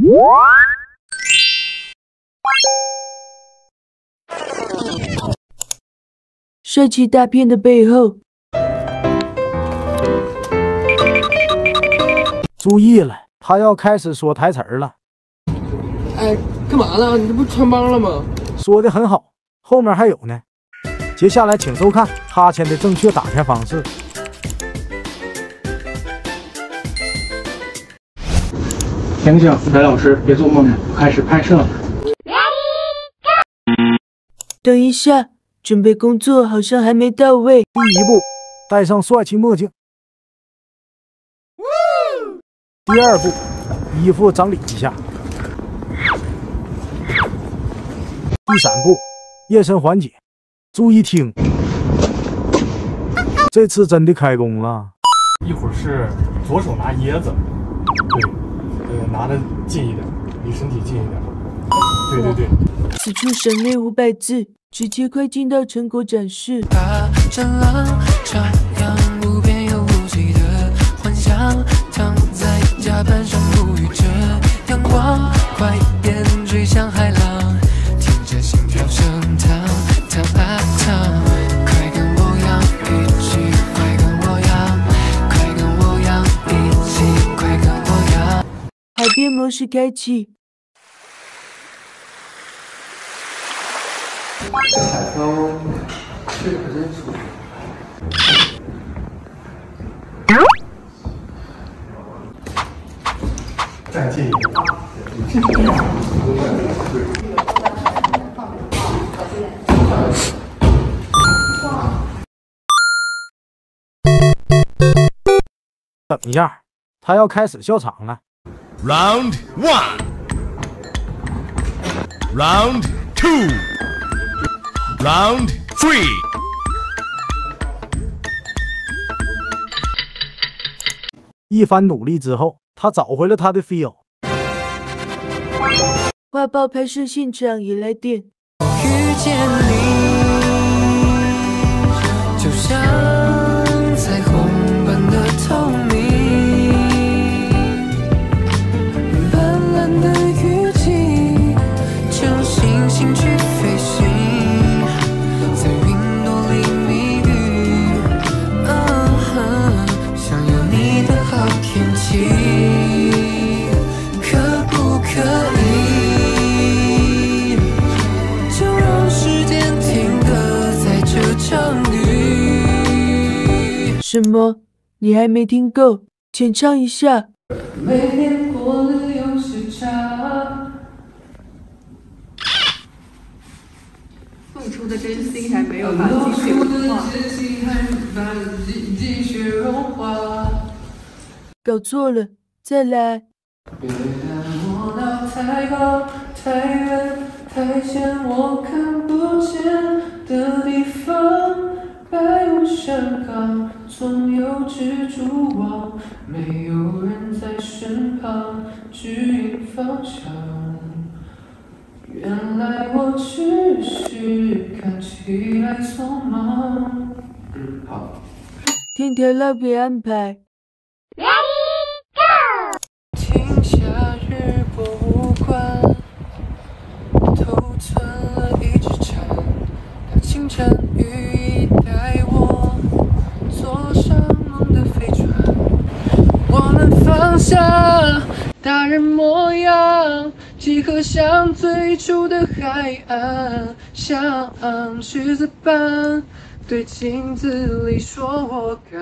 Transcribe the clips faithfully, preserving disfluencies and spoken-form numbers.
帅气大片的背后， 注意了，他要开始说台词儿了。 哎，干嘛呢？你这不穿帮了吗？ 说的很好，后面还有呢。接下来请收看哈欠的正确打开方式。 醒醒，白老师，别做梦了，开始拍摄了。 等一下，准备工作好像还没到位。 第一步，戴上帅气墨镜。第二步，衣服整理一下。第三步，夜深缓解，注意听。这次真的开工了。 一会儿是左手拿椰子，对，呃，拿的近一点，离身体近一点。对对对。 此处省略五百字，直接快进到成果展示。 把战狼徜徉无边又无际的幻想，躺在甲板上沐浴着阳光，快点追向海浪，听着心跳声烫烫啊烫，快跟我摇，一起快跟我摇，快跟我摇，一起快跟我摇。 海边模式开启。 这海风吹得可真舒服。 再近一点。 等一下，他要开始笑场了。 Round one, round two, round three. 一番努力之后，他找回了他的 feel。 画报拍摄现场也来电。 遇见你，就像彩虹般的透明，蓝蓝的雨季，就星星去飞行，在云朵里迷语，啊，想有你的好天气，可不可以？ 什么？你还没听够？请唱一下。 每天过了有时差。 付出的真心还没有把积雪融化。 搞错了，再来。 别让我到太高、太远、太险我看不见的地方。白雾山岗，总有蜘蛛网，没有人在身旁指引方向。原来我只是看起来匆忙。 嗯，好。 天条老给安排。 停下日博物馆，头存了一只蝉，它清晨雨衣带我坐上梦的飞船，我们放下大人模样，集合像最初的海岸，像狮子般对镜子里说我敢。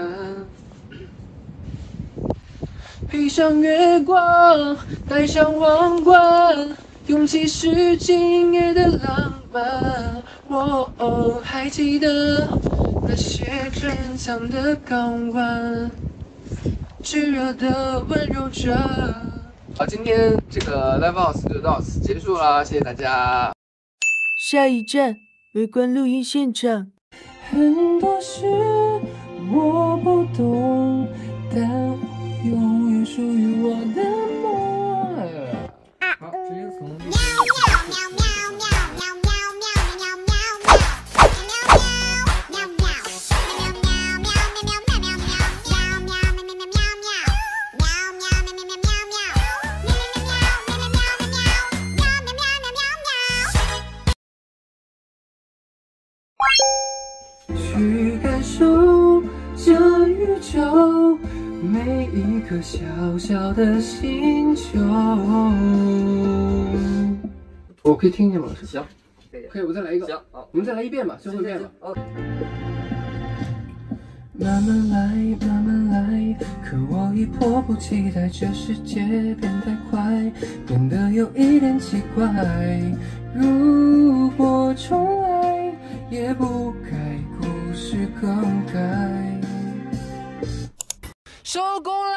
披上月光，戴上王冠，勇气是今夜的浪漫。我、哦、还记得那些珍藏的港湾，炙热的温柔着。 好，今天这个 Live House 就到此结束了，谢谢大家。 下一站，围观录音现场。 很多事我不懂，但我永远属于我的梦。 好，直接从。 宇宙，每一颗小小的星球。我可以听见吗？老师？ 行， 可以，我再来一个。 行，好， 我们再来一遍吧，最后一遍吧。 哦。 慢慢来，慢慢来，可我已迫不及待，这世界变太快，变得有一点奇怪。如果重来，也不该故事更改。收工了。